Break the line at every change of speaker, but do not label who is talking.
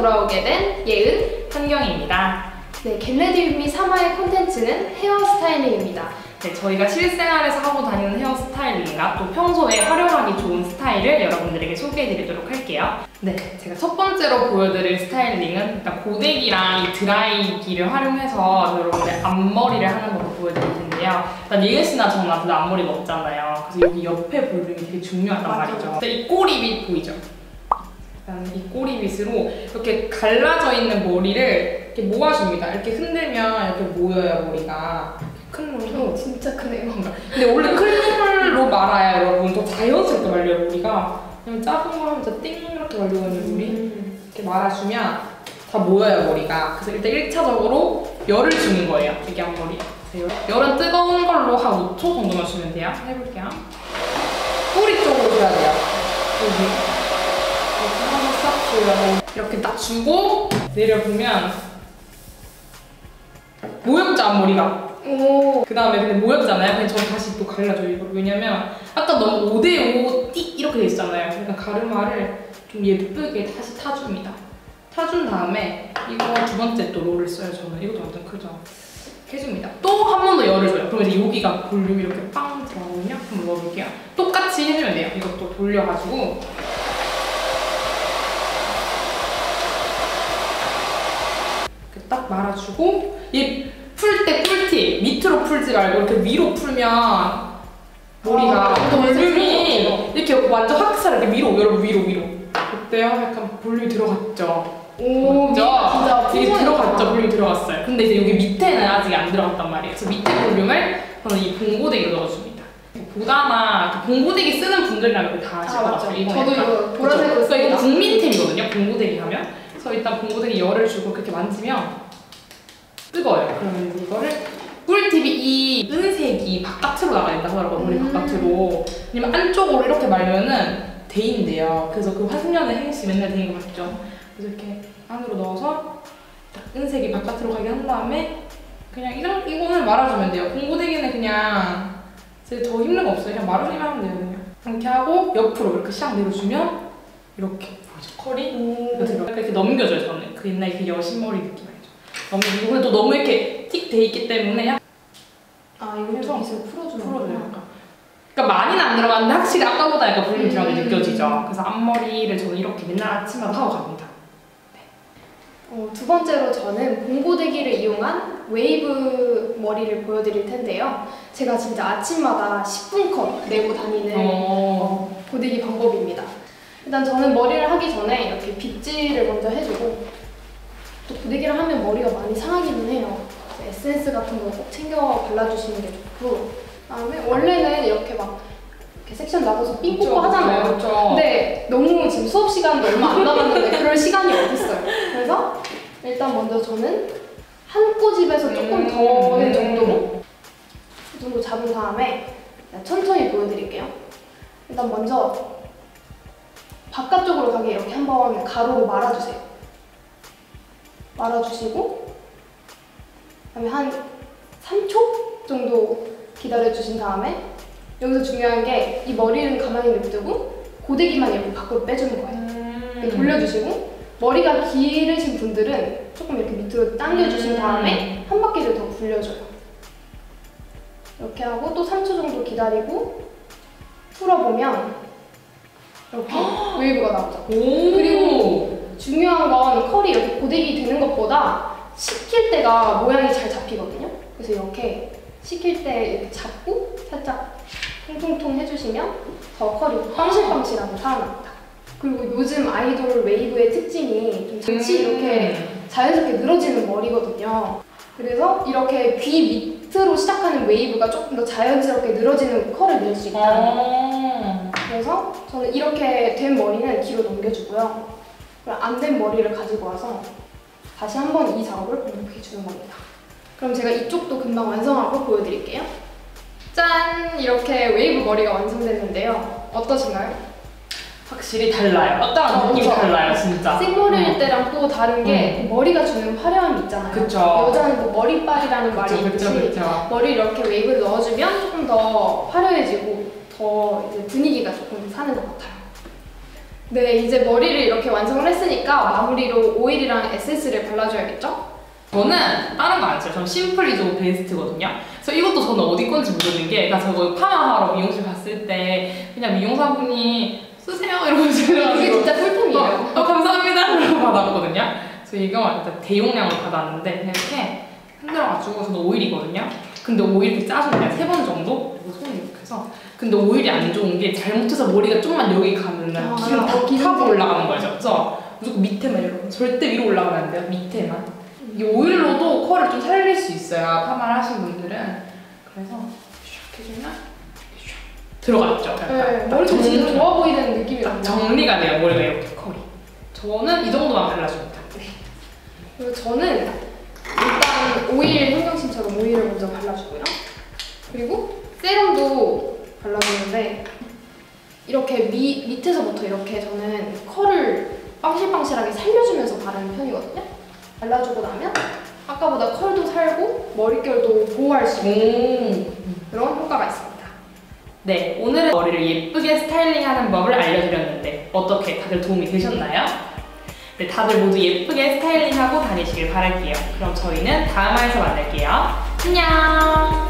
돌아오게 된 예은,
한경입니다.
네, 겟레디윗미 3화의 콘텐츠는 헤어 스타일링입니다.
네, 저희가 실생활에서 하고 다니는 헤어 스타일링이나 또 평소에 활용하기 좋은 스타일을 여러분들에게 소개해드리도록 할게요. 네, 제가 첫 번째로 보여드릴 스타일링은 일단 고데기랑 이 드라이기를 활용해서 여러분들 앞머리를 하는 것도 보여드릴 텐데요. 일단 예은 씨나 저는 아직 앞머리가 없잖아요. 그래서 여기 옆에 볼륨이 되게 중요하단 말이죠. 이 꼬리빗 보이죠? 이 꼬리빗으로 이렇게 갈라져 있는 머리를 이렇게 모아줍니다. 이렇게 흔들면 이렇게 모여요, 머리가. 큰 롤로.
진짜 크네요.
근데 원래 큰 롤로 말아야 여러분 더 자연스럽게 말려요, 머리가. 그냥 작은 거 하면 진짜 띵 이렇게 말려가지고 우리 이렇게 말아주면 다 모여요, 머리가. 그래서 일단 1차적으로 열을 주는 거예요, 이게 앞머리. 열은 뜨거운 걸로 한 5초 정도만 주면 돼요. 해볼게요. 뿌리 쪽으로 줘야 돼요. 여기. 이렇게 딱 주고 내려보면 모였죠, 앞머리가. 그 다음에 근데 모였잖아요. 근데 저는 다시 또 갈라줘요, 이걸. 왜냐면 아까 너무 5대5 띡 이렇게 돼 있잖아요. 그러니까 가르마를 좀 예쁘게 다시 타줍니다. 타준 다음에 이거 두 번째 또 롤을 써요, 저는. 이것도 완전 크죠. 해줍니다. 또 한 번 더 열을 줘요. 그러면 이제 여기가 볼륨이 이렇게 빵 들어가거든요. 한번 넣어볼게요. 똑같이 해주면 돼요. 이것도 돌려가지고 딱 말아주고, 이 풀 때 꿀팁! 밑으로 풀지 말고 이렇게 위로 풀면 머리가 볼륨이 이렇게 완전 확실하게 위로, 여러분 위로. 어때요? 약간 볼륨이 들어갔죠?
오,
진짜 이게 들어갔죠? 볼륨이 들어갔어요. 근데 이제 여기 밑에는 아직 안 들어갔단 말이에요. 그래서 밑에 볼륨을 저는 이 봉고데기로 넣어줍니다. 보다나 봉고데기 쓰는 분들이랑 다 아실 것 같아요.
저도 이거 보라색으로
써요. 이거 국민템이거든요, 봉고데기 하면. 그래서 일단 봉고데기 열을 주고 그렇게 만지면 뜨거워요. 그러면 이거를 꿀팁이 이 은색이 바깥으로 나가야 된다고 하더라고요. 머리 바깥으로. 아니면 안쪽으로 이렇게 말면은 데인대요. 그래서 그 화승연의 혜인씨 맨날 데인 거 봤죠? 그래서 이렇게 안으로 넣어서 은색이 바깥으로 가게 한 다음에 그냥 이거는 말아주면 돼요. 봉고데기는 그냥 더 힘든 거 없어요. 그냥 말아주기만 하면 돼요. 그냥. 이렇게 하고 옆으로 이렇게 샥 내려주면 이렇게 보이죠? 컬이? 이렇게 넘겨줘요, 저는. 그 옛날 그 여신머리 느낌 알죠? 넘겨주고 근데 또 너무 이렇게 틱 돼 있기 때문에
이거 좀 빗을 풀어줘요.
그러니까 많이는 안 들어갔는데 확실히 아까보다 약간 볼륨이 들어가게 느껴지죠? 그래서 앞머리를 저는 이렇게 맨날 아침마다 하고 갑니다.
두 번째로 저는 봉고데기를 이용한 웨이브 머리를 보여드릴 텐데요. 제가 진짜 아침마다 10분 컷 내고 다니는 고데기 방법입니다. 일단 저는 머리를 하기 전에 이렇게 빗질을 먼저 해주고, 또 고데기를 하면 머리가 많이 상하기는 해요. 에센스 같은 거 꼭 챙겨 발라주시는 게 좋고, 그다음에 원래는 이렇게 막 이렇게 섹션 나가서 삥 뽑고 하잖아요.
그렇죠.
근데 너무 지금 수업 시간도 얼마 안 남았는데 그럴 시간이 어딨어요. 그래서 일단 먼저 저는 한 꼬집에서 조금 더는 정도로 이 정도 잡은 다음에 천천히 보여드릴게요. 일단 먼저 바깥쪽으로 가게 이렇게 한번 가로로 말아주세요. 말아주시고 그다음에 한 3초 정도 기다려주신 다음에 여기서 중요한 게 이 머리는 가만히 냅두고 고데기만 이렇게 밖으로 빼주는 거예요. 이렇게 돌려주시고 머리가 기르신 분들은 조금 이렇게 밑으로 당겨주신 다음에 한 바퀴를 더 굴려줘요. 이렇게 하고 또 3초 정도 기다리고 풀어보면 이렇게 웨이브가 나오죠. 그리고 중요한 건 컬이 이렇게 고데기 되는 것보다 식힐 때가 모양이 잘 잡히거든요. 그래서 이렇게 식힐 때 이렇게 잡고 살짝 통통통 해주시면 더 컬이 빵실빵실하고 살아납니다. 그리고 요즘 아이돌 웨이브의 특징이 좀 같이 이렇게 자연스럽게 늘어지는 머리거든요. 그래서 이렇게 귀 밑으로 시작하는 웨이브가 조금 더 자연스럽게 늘어지는 컬을 낼 수 있다는 거예요. 그래서 저는 이렇게 된 머리는 뒤로 넘겨주고요. 안 된 머리를 가지고 와서 다시 한번 이 작업을 반복해 주는 겁니다. 그럼 제가 이쪽도 금방 완성하고 보여드릴게요. 짠! 이렇게 웨이브 머리가 완성됐는데요. 어떠신가요?
확실히 달라요. 아까랑 느낌이 달라요, 진짜.
생머리일 때랑 또 다른 게 머리가 주는 화려함이 있잖아요.
그쵸.
여자는 뭐 머리빨이라는 말이 있듯이 머리 이렇게 웨이브를 넣어주면 조금 더 화려해지고 더 이제 분위기가 조금 사는 것 같아요. 네, 이제 머리를 이렇게 완성을 했으니까 마무리로 오일이랑 에센스를 발라줘야겠죠?
저는 다른 거 안 써요. 저는 심플리조 베스트거든요. 그래서 이것도 저는 어디 건지 모르는 게, 그러니까 저거 파마하러 미용실 갔을 때 그냥 미용사분이 쓰세요 이러면서
이게 진짜 꿀템이에요.
감사합니다 이러고 받았거든요. 그래서 이거 일단 대용량을 받았는데 그냥 이렇게 흔들어가지고, 저는 오일이거든요. 근데 오일 이렇게 짜서 그냥 3번 정도? 그리고 손에 이렇게 해서. 근데 오일이 안 좋은 게 잘못해서 머리가 좀만 여기 가면은 기름 다 타고 올라가는 거죠. 그래서 무조건 밑에만 이러고, 절대 위로 올라가면 안 돼요. 밑에만. 이 오일로도 컬을 좀 살릴 수 있어요, 파마를 하신 분들은. 그래서 슉 해주면 슉 들어갔죠.
네, 머리가 진짜 좋아 보이는 느낌이
딱
나요.
정리가 돼요, 머리가 이렇게 컬이. 저는 이 정도만 발라줍니다.
그리고 저는 일단 오일 평정심처럼 오일을 먼저 발라주고요. 그리고 세럼도 발라주는데 이렇게 밑에서부터 이렇게 저는 컬을 빵실빵실하게 살려주면서 바르는 편이거든요. 발라주고 나면 아까보다 컬도 살고 머릿결도 보호할 수 있는 그런 효과가 있습니다.
네, 오늘은 머리를 예쁘게 스타일링하는 법을 알려드렸는데 어떻게 다들 도움이 되셨나요? 네, 다들 모두 예쁘게 스타일링하고 다니시길 바랄게요. 그럼 저희는 다음 화에서 만날게요. 안녕!